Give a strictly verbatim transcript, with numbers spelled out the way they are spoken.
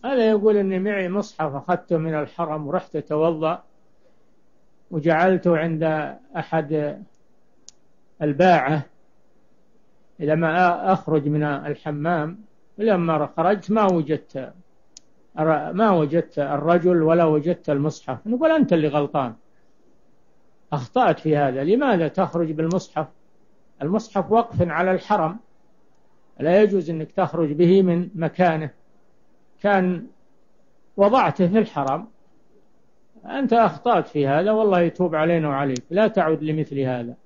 هذا يقول إني معي مصحف أخذته من الحرم ورحت أتوضأ وجعلته عند أحد الباعة إذا ما أخرج من الحمام. لما خرجت ما وجدت ما وجدت الرجل ولا وجدت المصحف. نقول أنت اللي غلطان، أخطأت في هذا. لماذا تخرج بالمصحف؟ المصحف وقف على الحرم، لا يجوز أنك تخرج به من مكانه، كان وضعته في الحرم. أنت أخطأت في هذا، والله يتوب علينا وعليك، لا تعود لمثل هذا.